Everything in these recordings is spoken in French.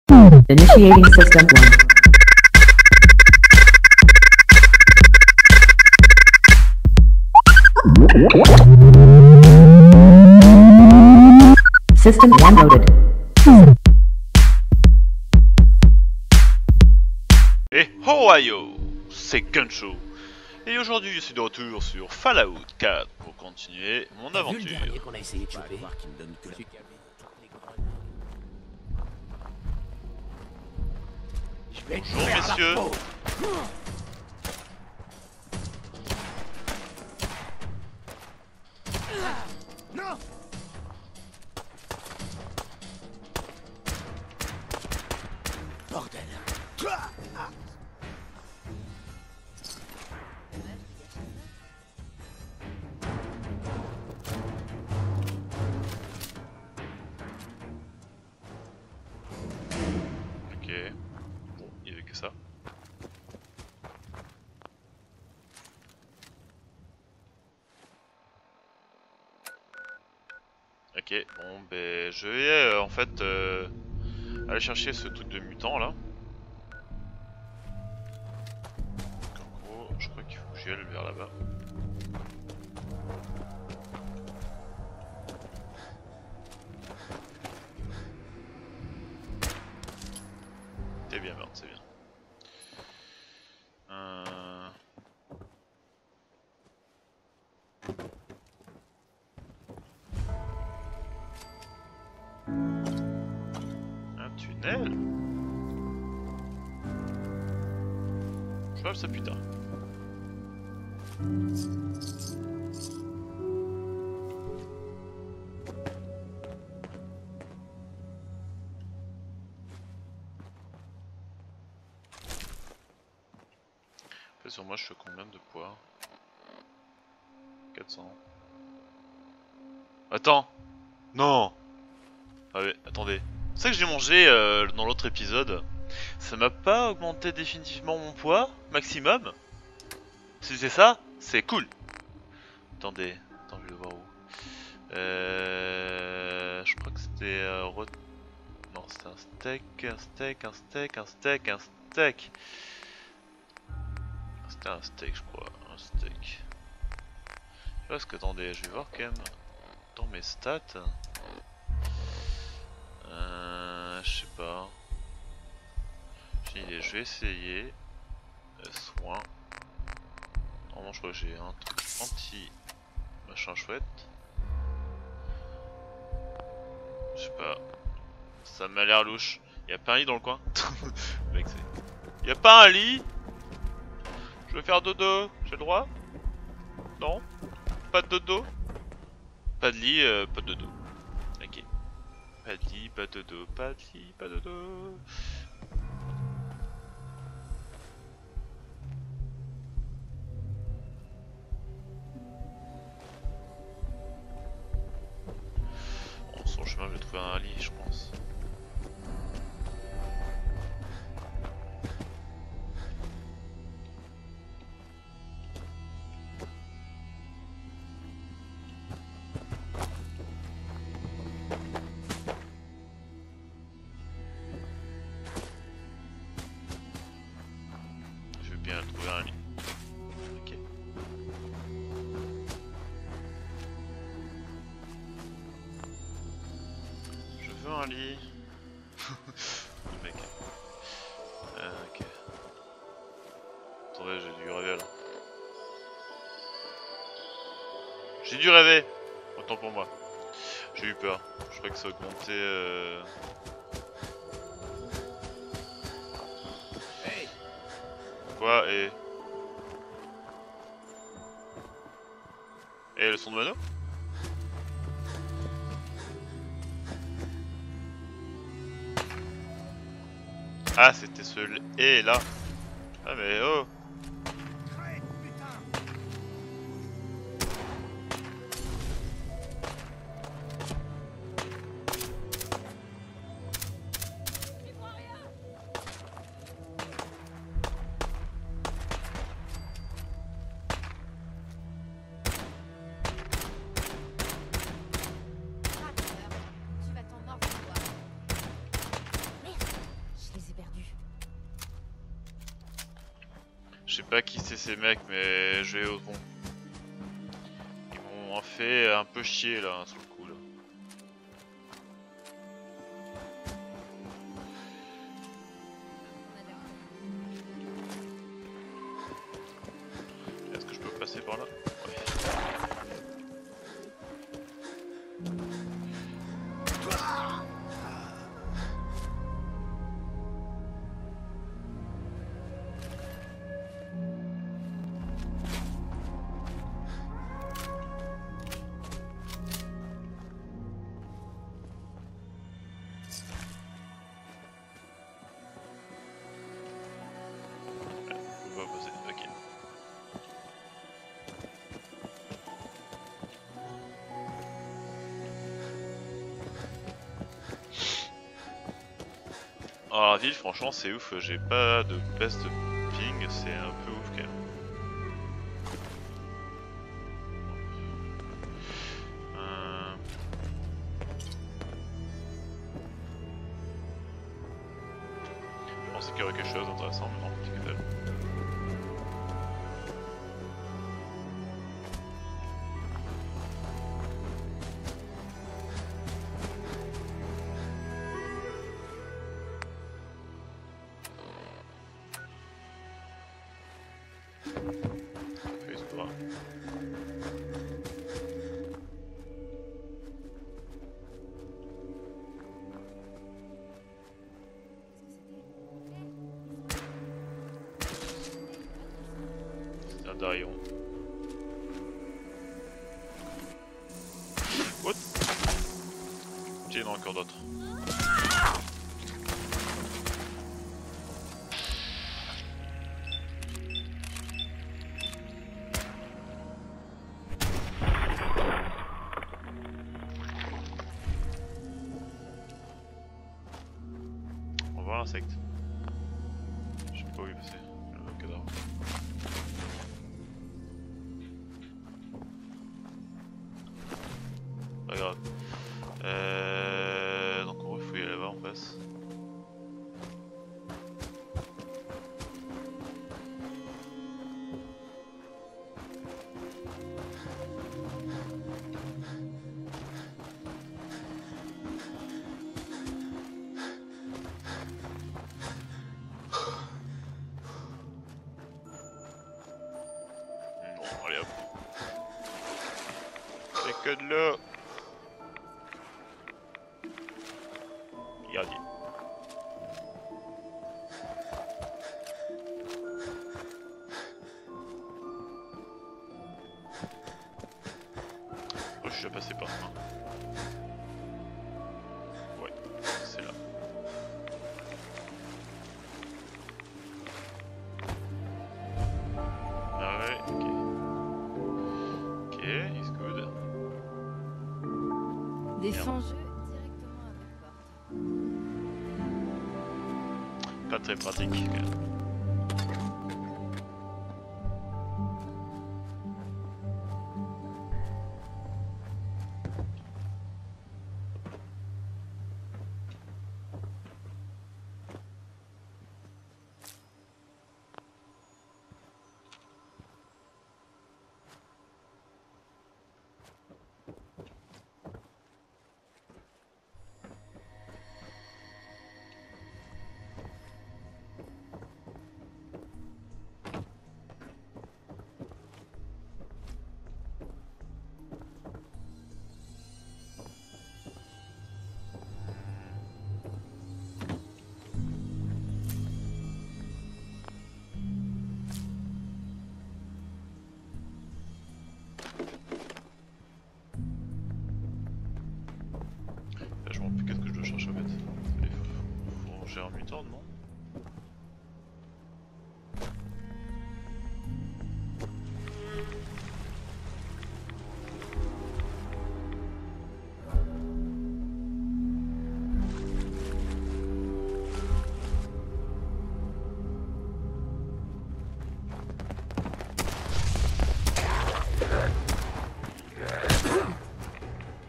Initiating system 1. System 1 loaded. Et Ohio, c'est Gunshow. Et aujourd'hui je suis de retour sur Fallout 4 pour continuer mon aventure. Qu'on a essayé de choper. Bonjour messieurs. Non. Bordel. Ok. Bon, il y avait que ça. Ok, bon ben je vais en fait aller chercher ce truc de mutant là. Donc, en gros, je crois qu'il faut que j'y aille vers là-bas. C'est bien, merde, c'est bien. Un tunnel. Je vois ça plus tard. Sur moi je fais combien de poids? 400. Attends. Non. Ah ouais, attendez. C'est ça que j'ai mangé dans l'autre épisode. Ça m'a pas augmenté définitivement mon poids maximum. Si c'est ça, c'est cool. Attendez, attends, je vais voir où. Je crois que c'était non, c'était un steak, un steak, un steak, un steak, un steak. C'était un steak, je crois, un steak. Parce que attendez, je vais voir quand même dans mes stats. Je sais pas. J'ai une idée, je vais essayer. Soin. Normalement, je crois que j'ai un truc anti machin chouette. Je sais pas. Ça m'a l'air louche. Y'a pas un lit dans le coin? Mec, c'est. Y'a pas un lit? Je veux faire dodo. J'ai le droit? Non? Pas de dodo? Pas de lit, pas de dodo. Ok. Pas de lit, pas de dodo, pas de lit, pas de dodo. Bon, sur le chemin, je vais trouver un lit, je pense. Je vais bien trouver un lit. Ok. Je veux un lit. Le mec. Ok. Attendez, j'ai dû rêver là. J'ai dû rêver. Autant pour moi. J'ai eu peur. Je crois que ça augmentait. Hey. Quoi et le son de Mano? Ah, c'était ce et là. Ah mais oh. Je sais pas qui c'est ces mecs, mais je vais au bon. Ils m'ont fait un peu chier là, sur le coup là. Est-ce que je peux passer par là? Ouais. On va passer, ok. Alors la ville franchement c'est ouf, j'ai pas de baisse de ping, c'est un peu ouf quand même. Je pensais qu'il y aurait quelque chose d'intéressant mais non, c'est que dalle. Facebook. C'est un Darion. What? Tiens, il y en a encore d'autres. On va voir l'insecte. Je sais pas où il est passé. Le cadavre. Pas grave. Donc on va fouiller là-bas en face. Bon, allez hop. C'est que de l'eau. Regardez. Oh, je suis déjà passé par là. Ouais, c'est là. Ah ouais, ok. Ok, it's good. Des Merde. fins-jeux directement à votre porte. Pas très pratique. Quand même. Là, je me rends plus qu'est-ce que je dois chercher en fait. Faut gérer en mutant, non?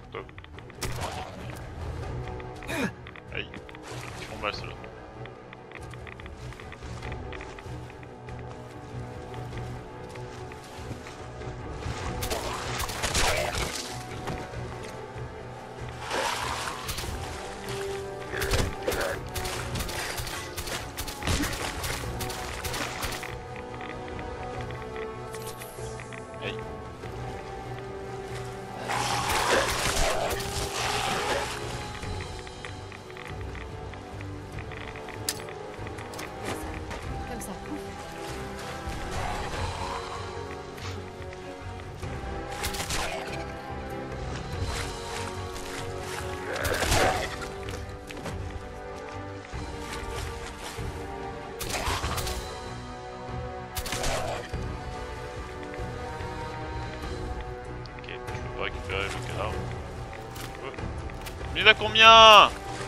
Aïe, ils font mal ceux-là. Il a combien?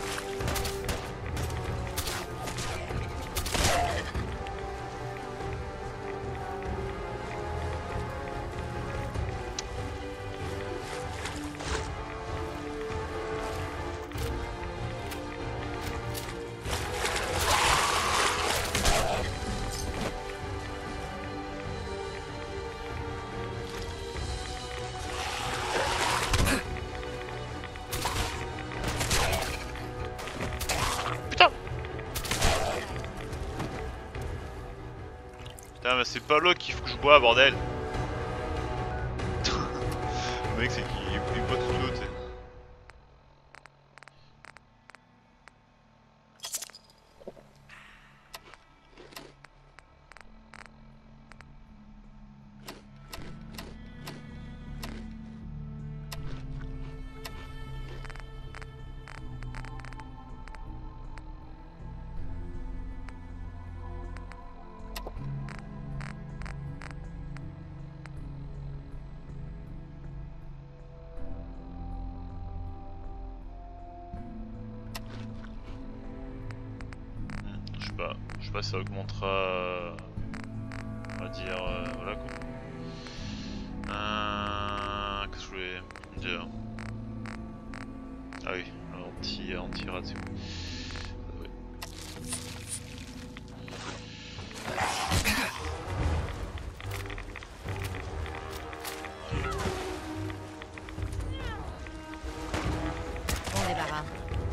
Putain mais c'est pas l'eau qu'il faut que je bois bordel. Le mec c'est qu'il boit toute l'eau tu sais. Je sais pas si ça augmentera, on va dire, voilà quoi. Qu'est-ce que je voulais dire? Ah oui, anti-radio. Ouais. Bon débarras.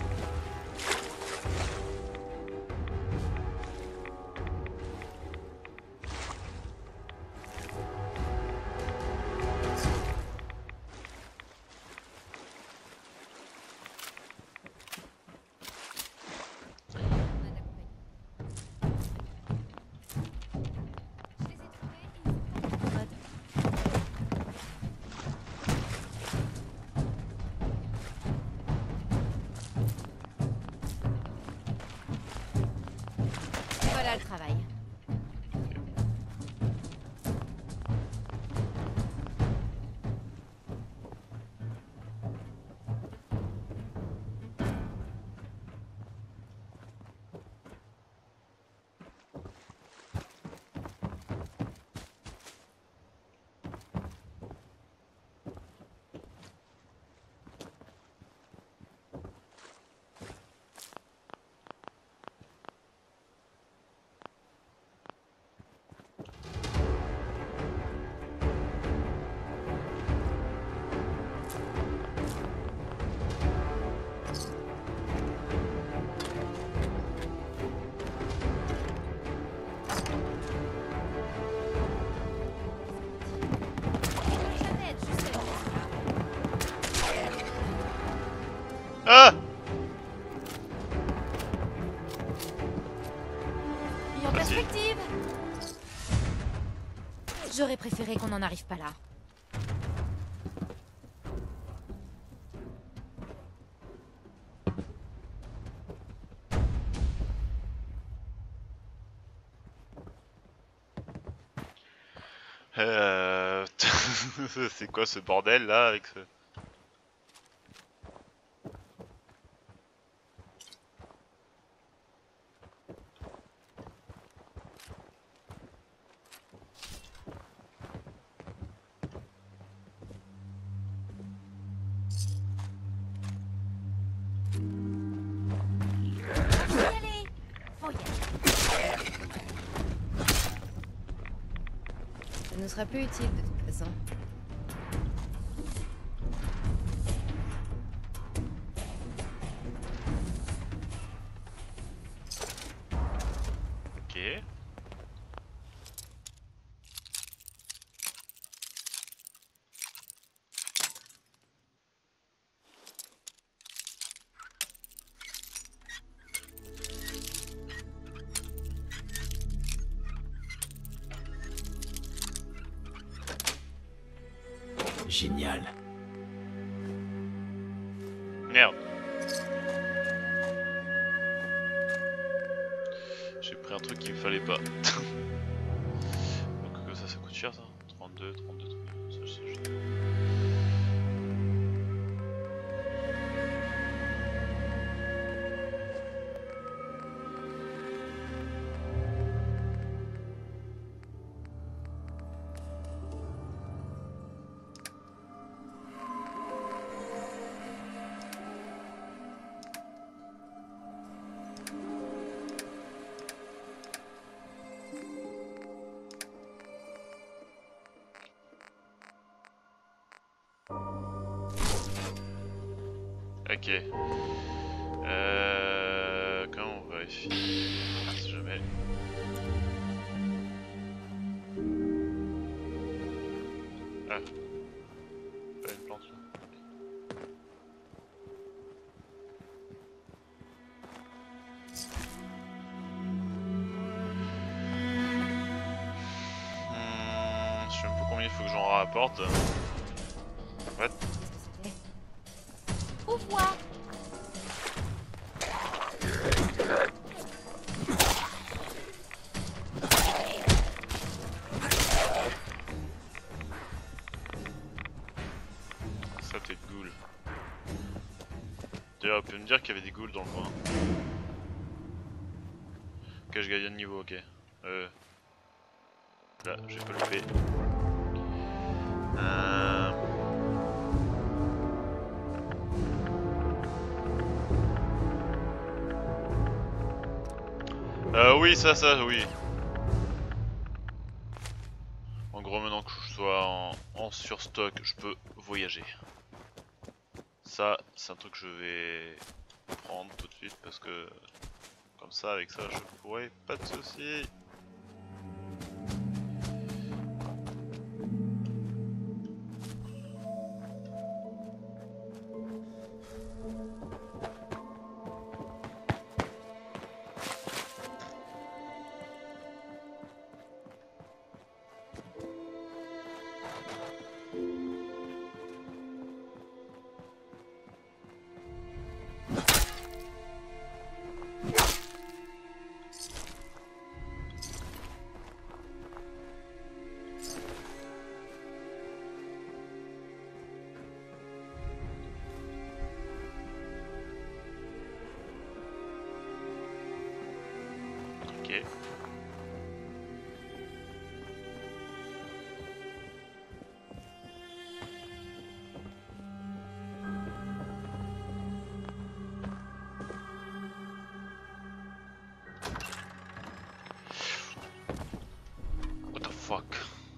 Voilà le travail. Ah! Et en perspective. J'aurais préféré qu'on n'en arrive pas là. C'est quoi ce bordel là avec ce... Allez, faut y aller. Ça nous sera plus utile de toute façon. Ok. Génial. Merde. J'ai pris un truc qu'il me fallait pas. Donc ça coûte cher ça. 32 trucs. Ça, Ok. Comment on vérifie? Si jamais. Ah. Pas une plante là. Je sais même pas combien il faut que j'en rapporte. What? Ouvre-moi. Ça t'es de ghouls. D'ailleurs, on peut me dire qu'il y avait des ghouls dans le coin. Ok, je gagne un niveau, ok. Là, j'ai pas loupé. Oui, ça, oui. En gros, maintenant que je sois en surstock, je peux voyager. Ça, c'est un truc que je vais prendre tout de suite parce que comme ça, avec ça, je pourrais pas de soucis. Ok. What the fuck?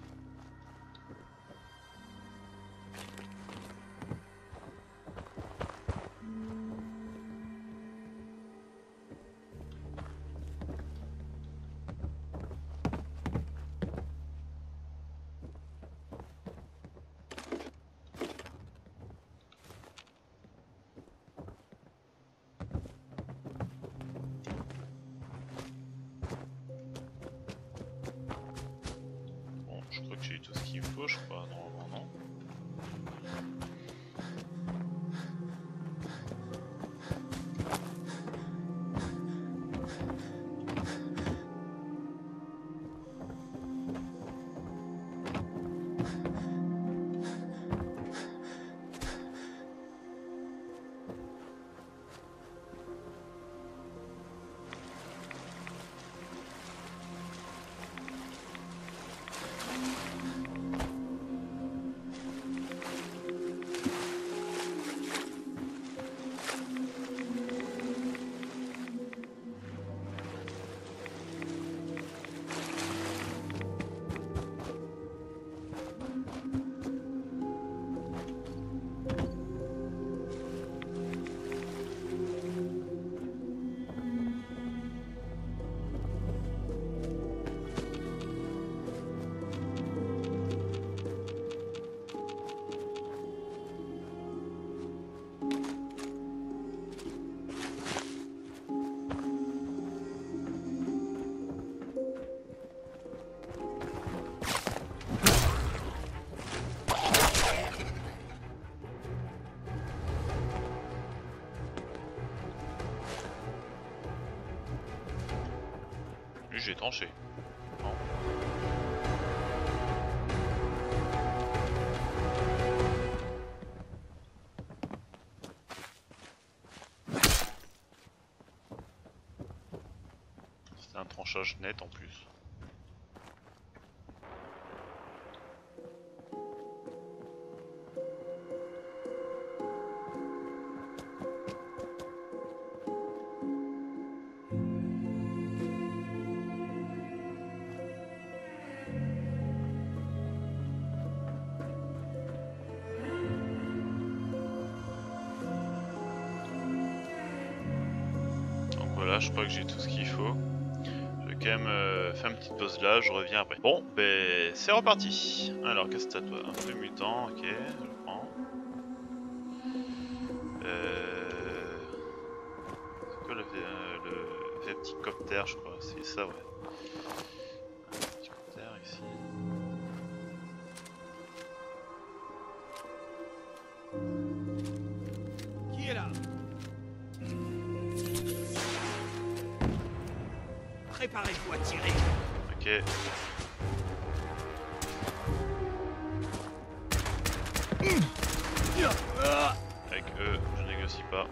Bon, je crois que j'ai eu tout ce qu'il me faut, je crois, normalement non. Lui, j'ai tranché. Non. C'est un tranchage net en plus. je crois que j'ai tout ce qu'il faut. Je vais quand même faire une petite pause là, je reviens après. Bon, ben c'est reparti. Alors, qu'est-ce que t'as toi? Un peu mutant, ok, je prends. C'est quoi le Verticopter, je crois, c'est ça, ouais. Un Verticopter ici. Qui est là? Préparez-vous à tirer. Ok. Avec eux, je négocie pas.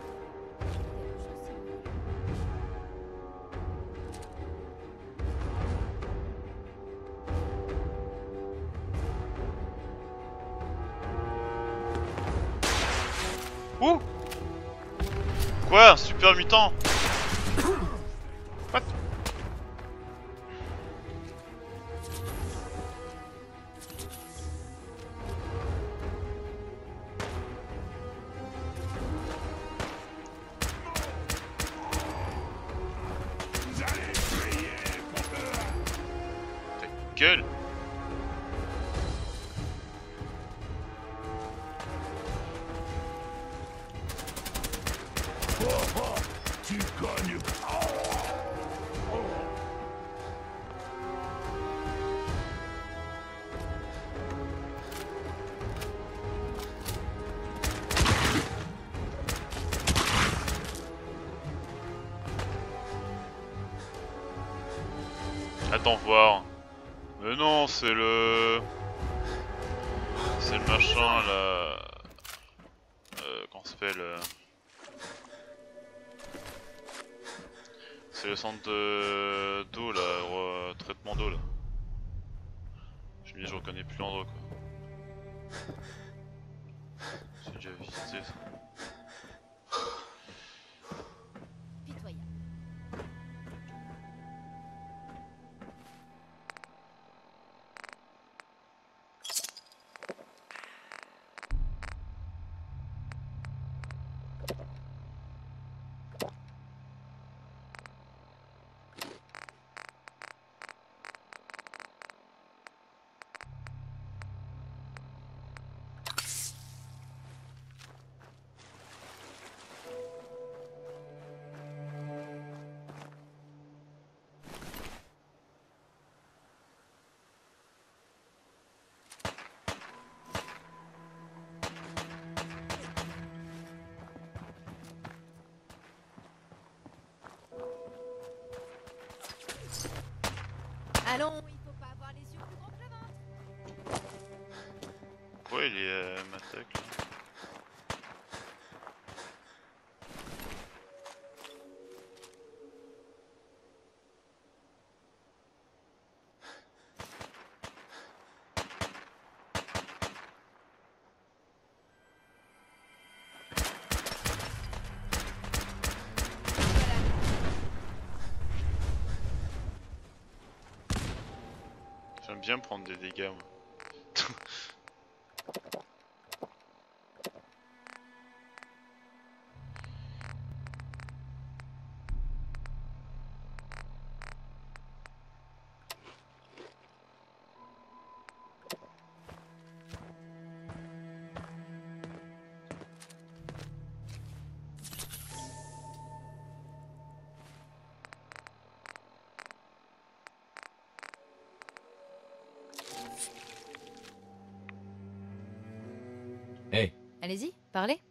Ouh! Quoi? Un super mutant? What? Ta gueule! Tu gagnes. Attends voir. Mais non, c'est le... C'est le machin là... comment ça s'appelle C'est le centre d'eau là, traitement d'eau là. Je me dis je reconnais plus l'endroit quoi. J'ai déjà visité ça. Pitoyable. Allons, il faut pas avoir les yeux plus grands que le ventre. Pourquoi il est m'attaque là? J'aime bien prendre des dégâts moi. Hey, Allez-y, parlez.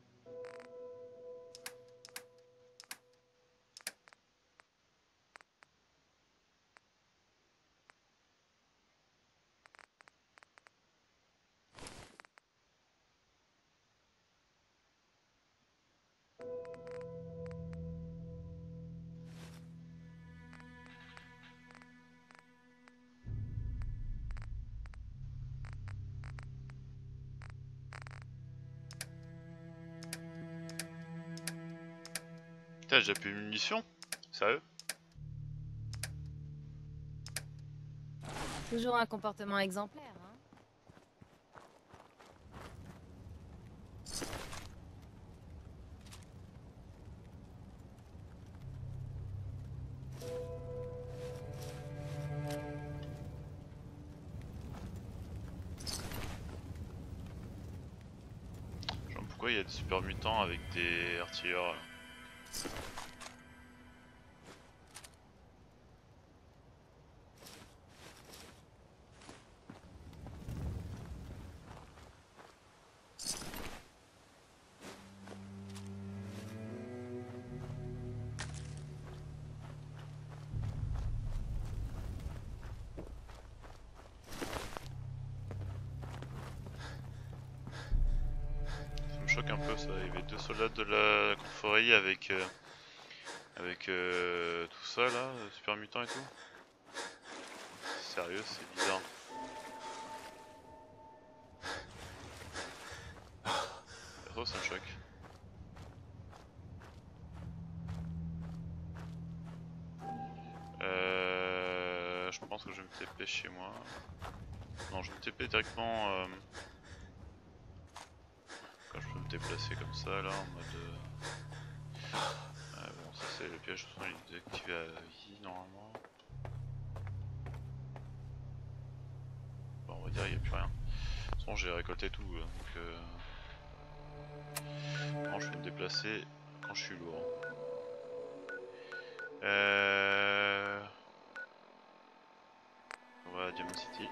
Putain, j'ai plus de munitions? Sérieux? Toujours un comportement exemplaire, hein. Pourquoi il y a des super mutants avec des artilleurs là? Ça me choque un peu ça, il y avait deux soldats de la confrérie avec tout ça là, super mutant et tout. Sérieux, c'est bizarre. Perso, ça me choque. Je pense que je vais me TP chez moi. Non, je vais me TP directement quand je peux me déplacer comme ça là en mode. Bon, ça c'est le piège, de toute façon il est désactivé à vie normalement. Bon, on va dire il n'y a plus rien. De toute façon, j'ai récolté tout donc. Non, je peux me déplacer quand je suis lourd. On va à Diamond City.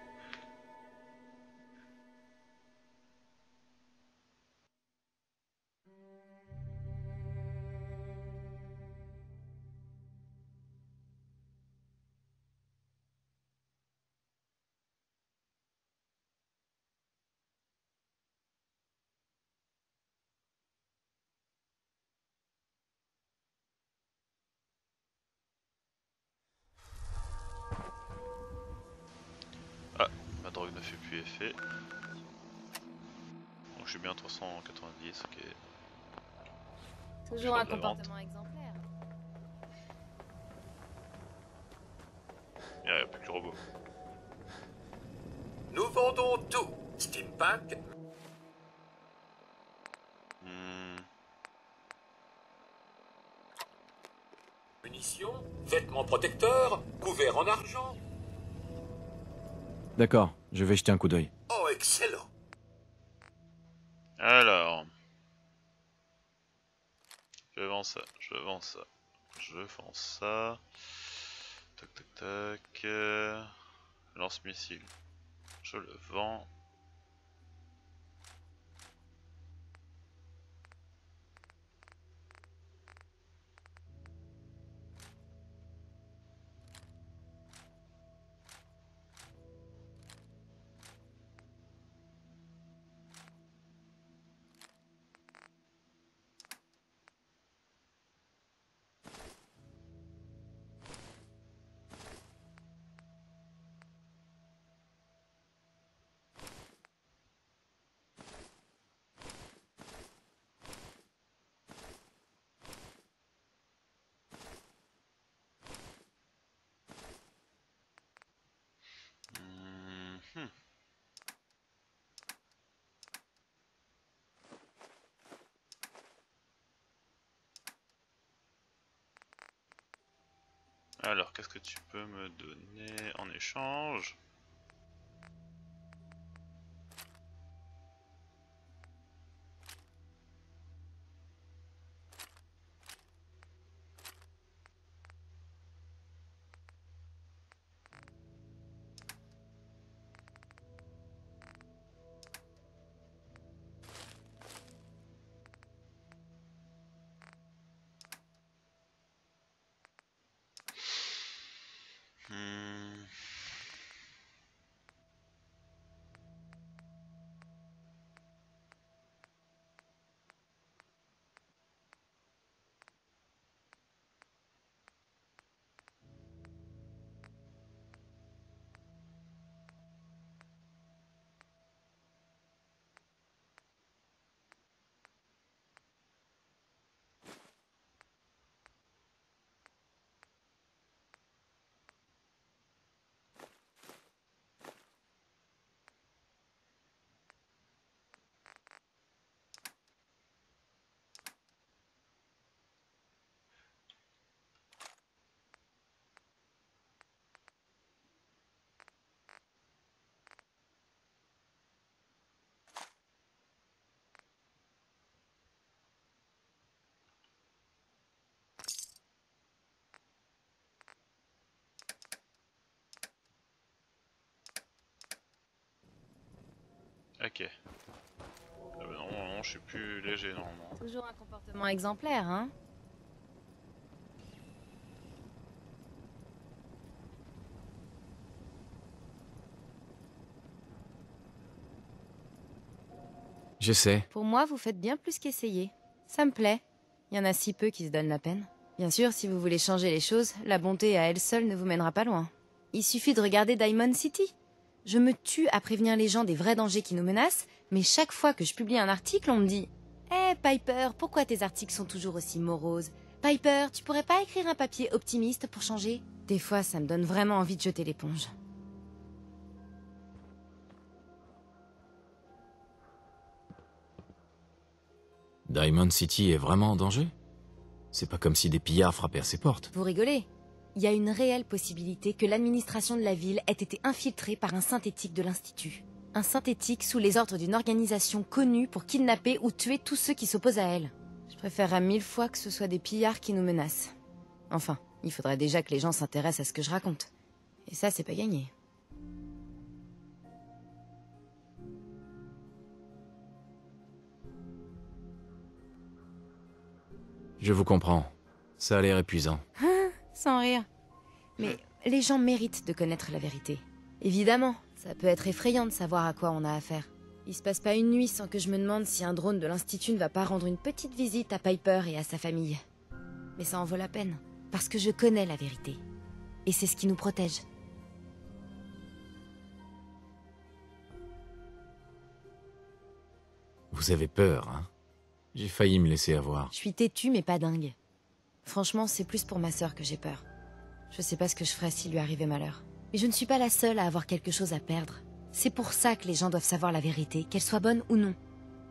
Ah, ma drogue ne fait plus effet. Donc je suis bien à 390, ok. Toujours Faire un de la vente. comportement exemplaire. Il n'y a plus que le robot. Nous vendons tout. Steampack, Hmm. munitions, vêtements protecteurs, couverts en argent. D'accord, je vais jeter un coup d'œil. Oh, excellent. Alors, je vends ça, je vends ça, je vends ça. Tac tac tac. Lance-missile, je le vends. Hmm. Alors, qu'est-ce que tu peux me donner en échange? Hmm. Ok. Ah bah non, je suis plus léger normalement. Toujours un comportement exemplaire, hein? Je sais. Pour moi, vous faites bien plus qu'essayer. Ça me plaît. Il y en a si peu qui se donnent la peine. Bien sûr, si vous voulez changer les choses, la bonté à elle seule ne vous mènera pas loin. Il suffit de regarder Diamond City. Je me tue à prévenir les gens des vrais dangers qui nous menacent, mais chaque fois que je publie un article, on me dit « Eh Piper, pourquoi tes articles sont toujours aussi moroses? Piper, tu pourrais pas écrire un papier optimiste pour changer ?» Des fois, ça me donne vraiment envie de jeter l'éponge. Diamond City est vraiment en danger? C'est pas comme si des pillards frappaient à ses portes. Vous rigolez? Il y a une réelle possibilité que l'administration de la ville ait été infiltrée par un synthétique de l'Institut. Un synthétique sous les ordres d'une organisation connue pour kidnapper ou tuer tous ceux qui s'opposent à elle. Je préférerais 1000 fois que ce soit des pillards qui nous menacent. Enfin, il faudrait déjà que les gens s'intéressent à ce que je raconte. Et ça, c'est pas gagné. Je vous comprends. Ça a l'air épuisant. Sans rire. Mais les gens méritent de connaître la vérité. Évidemment, ça peut être effrayant de savoir à quoi on a affaire. Il se passe pas une nuit sans que je me demande si un drone de l'Institut ne va pas rendre une petite visite à Piper et à sa famille. Mais ça en vaut la peine, parce que je connais la vérité. Et c'est ce qui nous protège. Vous avez peur, hein? J'ai failli me laisser avoir. Je suis têtue mais pas dingue. Franchement, c'est plus pour ma sœur que j'ai peur. Je sais pas ce que je ferais s'il lui arrivait malheur. Mais je ne suis pas la seule à avoir quelque chose à perdre. C'est pour ça que les gens doivent savoir la vérité, qu'elle soit bonne ou non.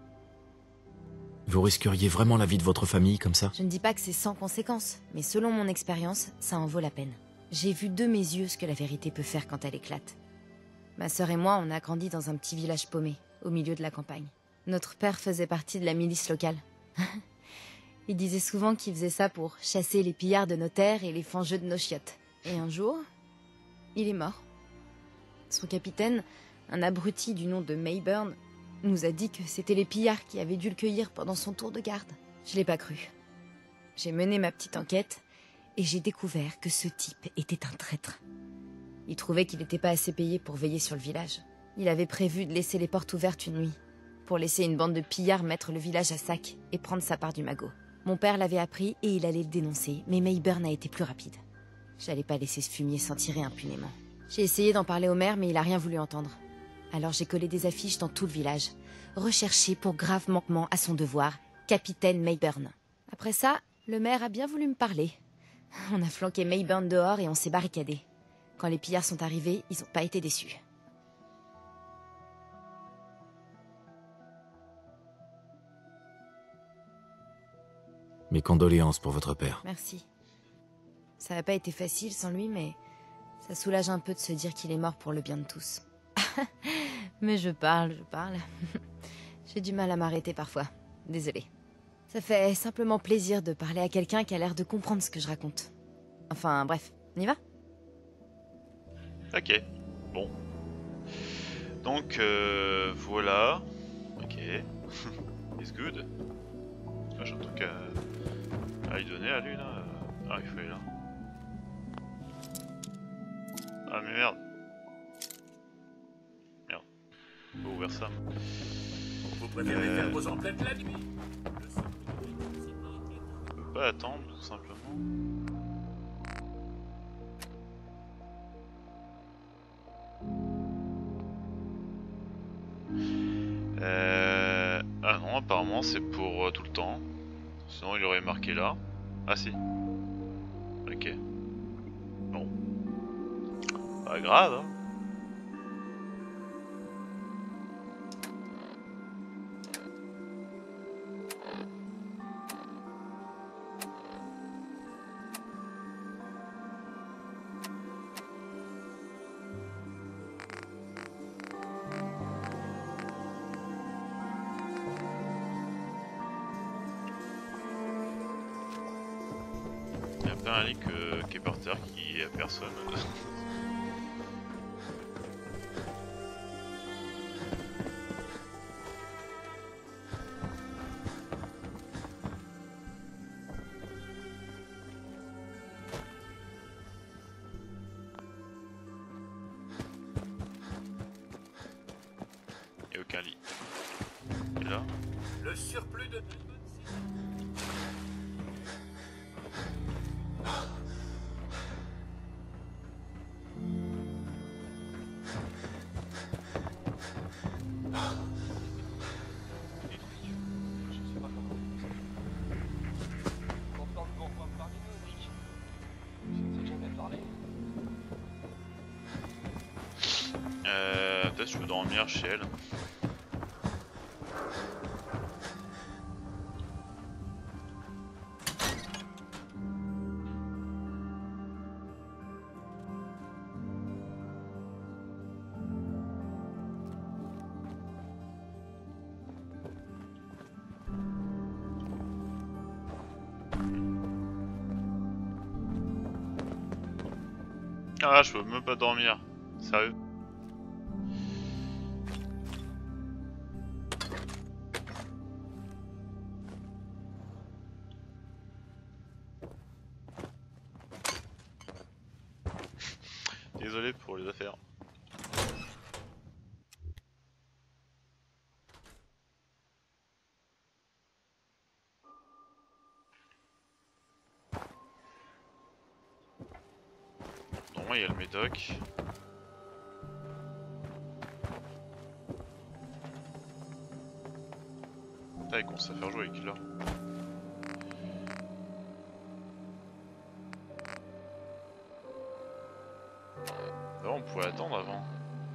Vous risqueriez vraiment la vie de votre famille comme ça? Je ne dis pas que c'est sans conséquence, mais selon mon expérience, ça en vaut la peine. J'ai vu de mes yeux ce que la vérité peut faire quand elle éclate. Ma sœur et moi, on a grandi dans un petit village paumé, au milieu de la campagne. Notre père faisait partie de la milice locale. Il disait souvent qu'il faisait ça pour chasser les pillards de nos terres et les fangeux de nos chiottes. Et un jour, il est mort. Son capitaine, un abruti du nom de Mayburn, nous a dit que c'était les pillards qui avaient dû le cueillir pendant son tour de garde. Je l'ai pas cru. J'ai mené ma petite enquête et j'ai découvert que ce type était un traître. Il trouvait qu'il n'était pas assez payé pour veiller sur le village. Il avait prévu de laisser les portes ouvertes une nuit, pour laisser une bande de pillards mettre le village à sac et prendre sa part du magot. Mon père l'avait appris et il allait le dénoncer, mais Mayburn a été plus rapide. J'allais pas laisser ce fumier s'en tirer impunément. J'ai essayé d'en parler au maire, mais il a rien voulu entendre. Alors j'ai collé des affiches dans tout le village. Recherché pour grave manquement à son devoir, capitaine Mayburn. Après ça, le maire a bien voulu me parler. On a flanqué Mayburn dehors et on s'est barricadé. Quand les pillards sont arrivés, ils ont pas été déçus. Mes condoléances pour votre père. Merci. Ça n'a pas été facile sans lui, mais ça soulage un peu de se dire qu'il est mort pour le bien de tous. Mais je parle. J'ai du mal à m'arrêter parfois. Désolée. Ça fait simplement plaisir de parler à quelqu'un qui a l'air de comprendre ce que je raconte. Enfin, bref, on y va? Ok, bon. Donc, voilà. Ok. It's good. Ah, j'ai un truc à lui donner à lui là. Ah, il faut aller là. Ah, mais merde. Merde. Faut ouvrir ça. Vous préférez faire vos emplettes la nuit? On peut pas attendre tout simplement. Ah non, apparemment c'est pour tout le temps. Sinon il aurait marqué là. Ah si. Ok. Bon. Pas grave hein. Il y a plein un lit qui est par terre qui est à personne. Le surplus de... Peut-être je peux dormir chez elle. Ah, je peux même pas dormir. Sérieux? Désolé pour les affaires. Non, il y a le médoc. Putain, il commence à faire jouer avec là. Non, on pouvait attendre avant.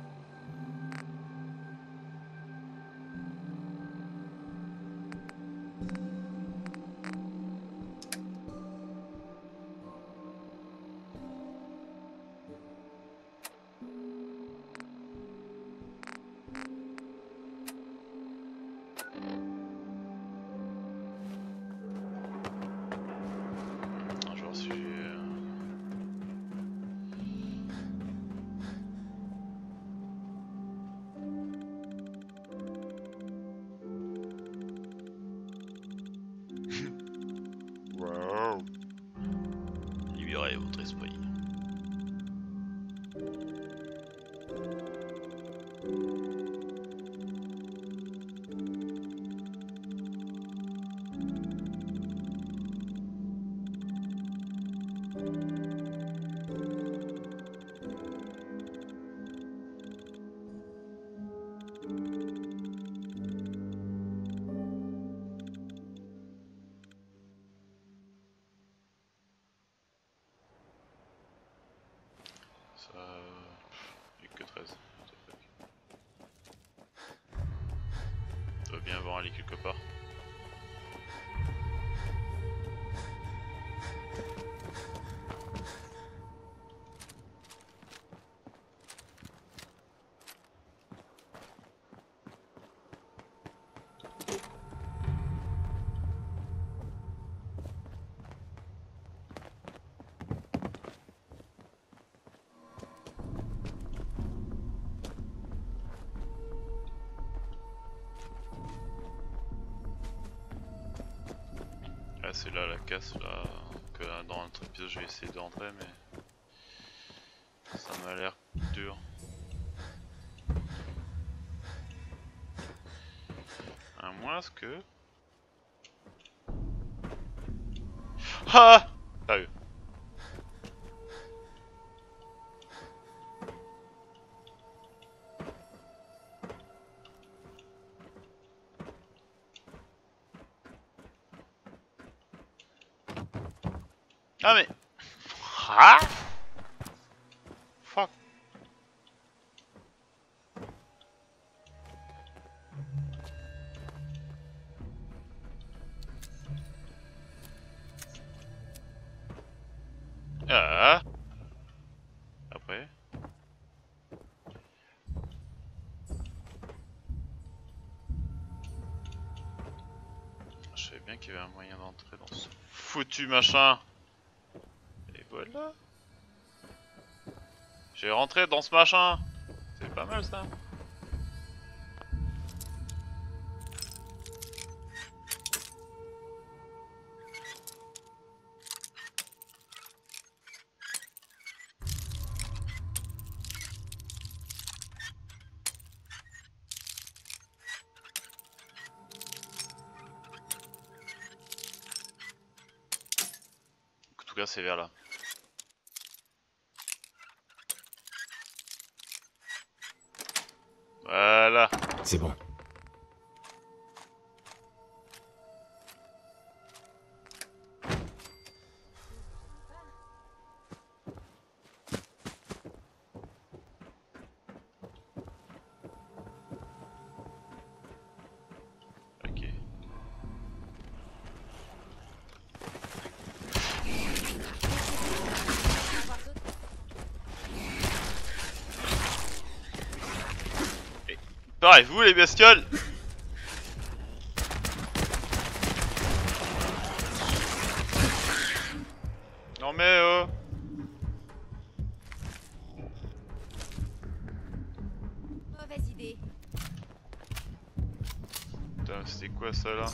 Je vais voir si j'ai... Wow. Libérez votre esprit. Ça... Il n'y a que 13. Ça doit bien avoir un lit quelque part. Ah, c'est là la casse là que dans notre épisode j'ai essayé de rentrer mais ça m'a l'air dur. À moins que... Ah! Sérieux. Ah mais... Ah! Fuck. Ah. Après. Je savais bien qu'il y avait un moyen d'entrer dans ce foutu machin. Et voilà. J'ai rentré dans ce machin. C'est pas mal ça. c'est vers là. Voilà. C'est bon. Ok. Pareil, vous les bestioles. Non mais Mauvaise idée. Putain, c'était quoi ça là?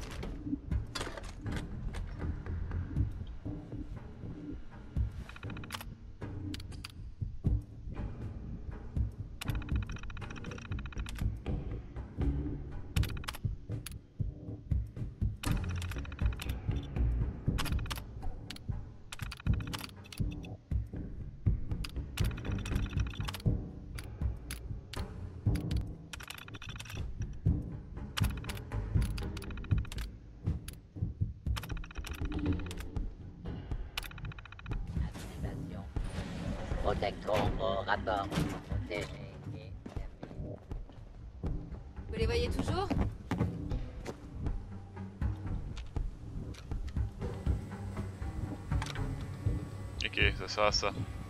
Protectron au rapport. Protégé. Vous les voyez toujours? Ok, ça sert à ça.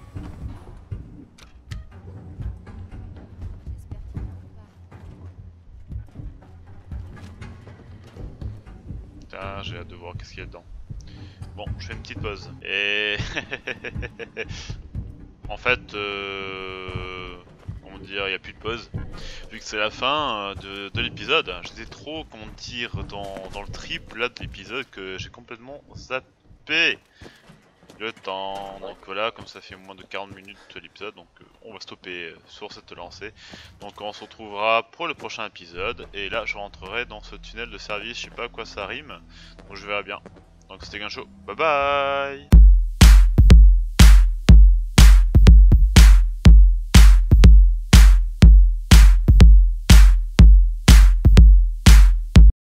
Putain, j'ai hâte de voir qu'est-ce qu'il y a dedans. Bon, je fais une petite pause. Et en fait, comment dire, il n'y a plus de pause. Vu que c'est la fin de l'épisode, j'étais trop, comment dire, dans le trip là de l'épisode que j'ai complètement zappé le temps. Donc voilà, comme ça fait moins de 40 minutes de l'épisode, donc on va stopper sur cette lancée. Donc on se retrouvera pour le prochain épisode. Et là, je rentrerai dans ce tunnel de service, je sais pas à quoi ça rime, donc je verrai bien. Donc c'était Guincho, bye bye.